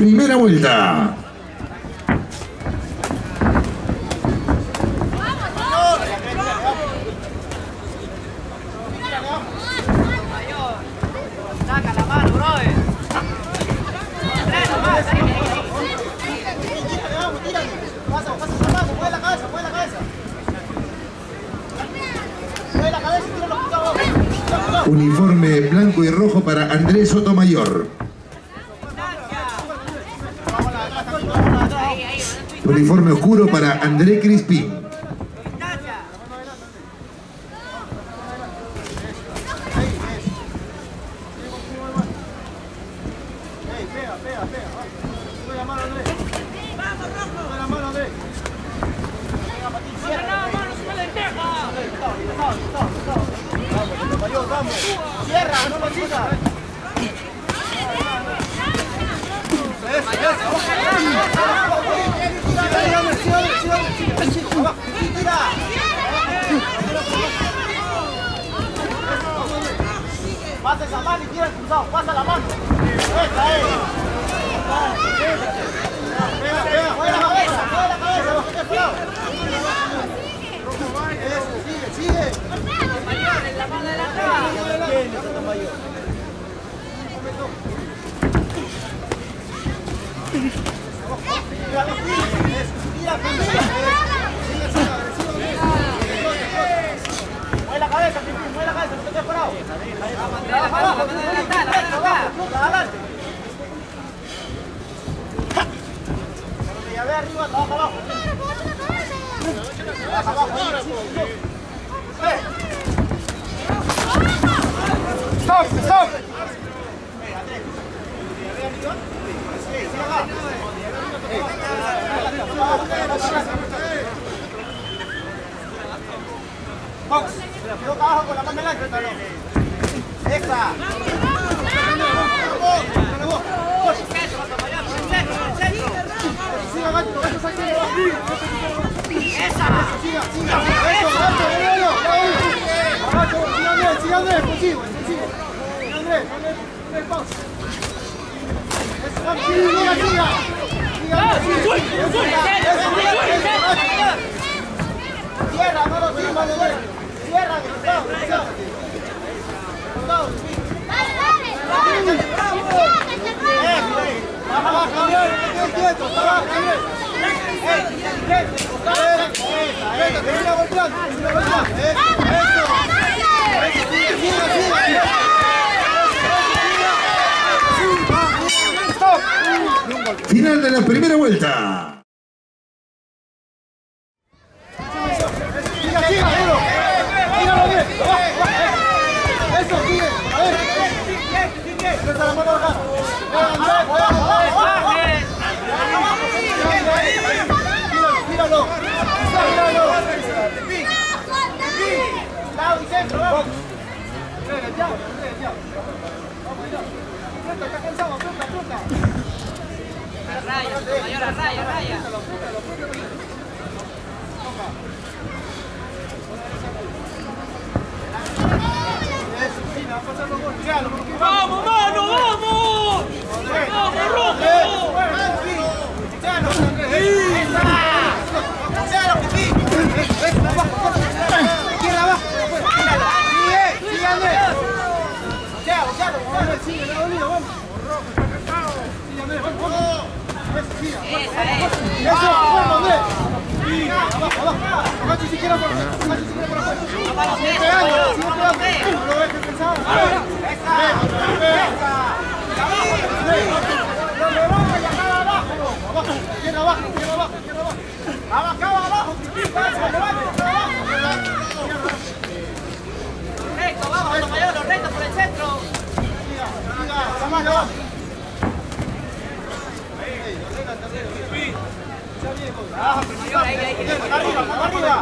primera vuelta. Saca la mano, brother. Pasa la mano, mueve la cabeza, mueve la cabeza. Mueve la cabeza y tira los picados. Uniforme blanco y rojo para Andrés Sotomayor. Uniforme oscuro para André Crispín. Cierra, no lo sigas. Pasa esa mano y tira el cruzado, pasa la mano. Esa es. Pega, mueve la cabeza, bajate el lado. Sigue. En la mano de la mueve la cabeza, no te quedes parado. Abajo, adelante. Ya ve arriba, trabaja abajo. Trabaja abajo. Stop. Fox, toca abajo con la mano delante. Esa. Cierra, no lo sigas, cierra, Final de la primera vuelta. Raya. ¡Vamos, mano, vamos! ¡Vamos, rojo! Recto por el centro. Arriba.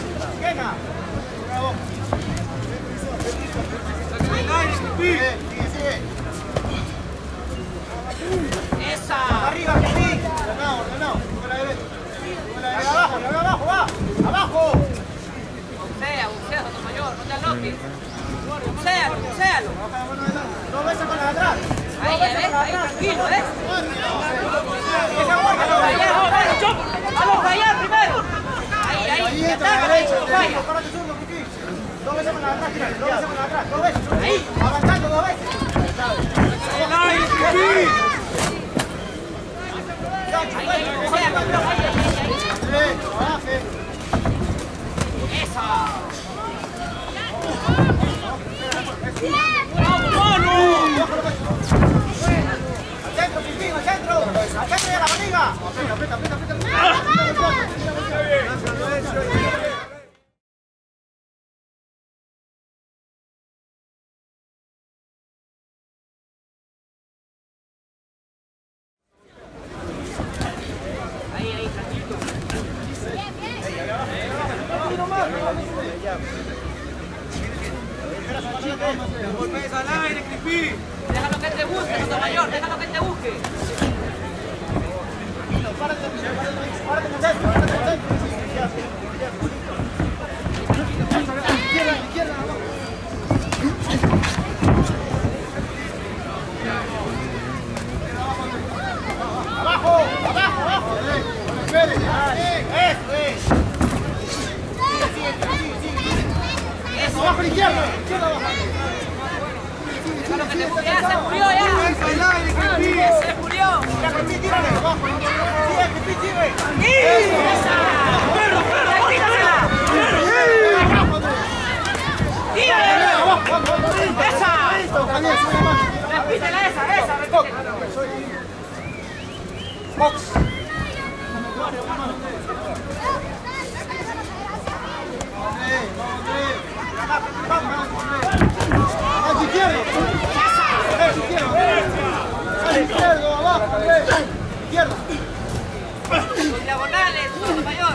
Esa. Arriba, que sí. Ordenado. Abajo, va. Abajo. Bucea, Sotomayor, no te aloques. Bucealo. 2 veces con la de atrás. Ahí, tranquilo, derecha, párate zurdo, Kiki. 2 veces para atrás, tira, 2 veces para atrás, 2 veces. Ahí, avanzando 2 veces. Golpes al aire, Crispí. Déjalo que te busque, Sotomayor, déjalo que te busque. Párate con centro, párate con centro. Izquierda, abajo. Abajo. Eso es. Eso, abajo a la izquierda. Abajo. Déjalo que te busque. Ya se murió ya. Se murió. Tírale, abajo. Sigue. ¡Perro! ¡Tírale! ¡Esa! Repítela esa, repítela. Box. Izquierdo, abajo, izquierda. Diagonales, Sotomayor.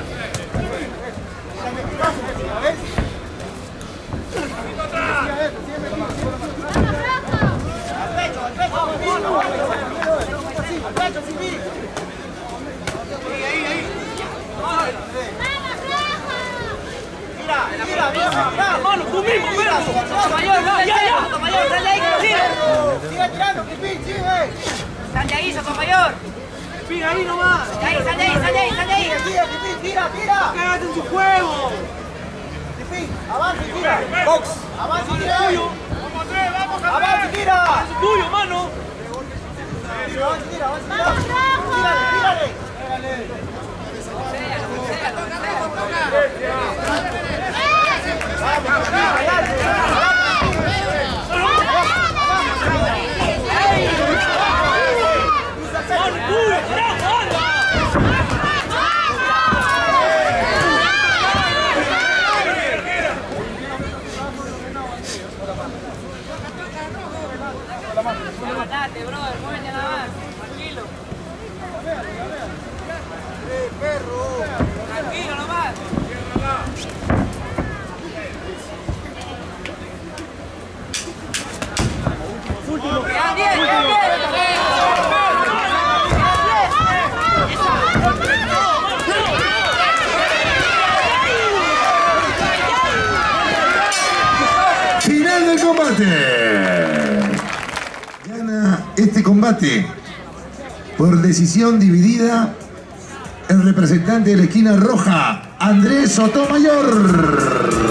Mira, Mano, tú mismo, perro. Sotomayor, Sotomayor, sal de ahí, sigue tirando, Pipín, sigue. Sal de ahí, Sotomayor. Pin ahí nomás. Sal de ahí. Sigue, Pipín, tira. Cágate en tu juego. Pipín, avanza y tira. Box. Avanza y tira. Avanza y tira. Es tuyo, mano. Avanza y tira. Tírale. Levantate, brother, muévete nada más. Tranquilo. Tranquilo nomás. Bien. Final del combate. Gana este combate por decisión dividida el representante de la esquina roja, Andrés Sotomayor.